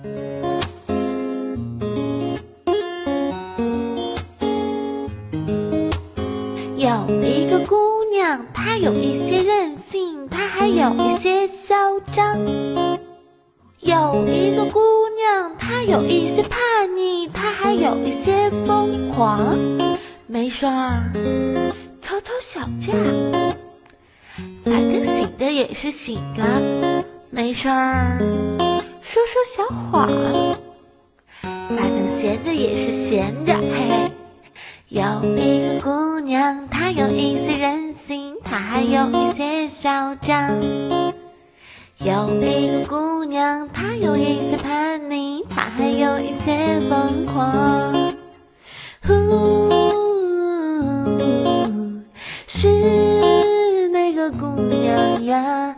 有一个姑娘，她有一些任性，她还有一些嚣张。有一个姑娘，她有一些叛逆，她还有一些疯狂。没事儿，偷偷小架，反正醒着也是醒着。没事儿，说说小谎，反正闲着也是闲着。嘿嘿。有一个姑娘，她有一些任性，她还有一些嚣张。有一个姑娘，她有一些叛逆，她还有一些疯狂。是那个姑娘呀，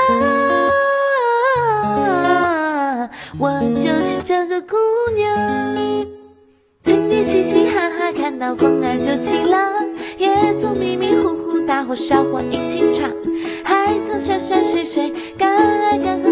我就是这个姑娘。整天嘻嘻哈哈，看到风儿就起浪，也曾迷迷糊糊大火烧火一起闯，还曾山山水水，敢爱敢恨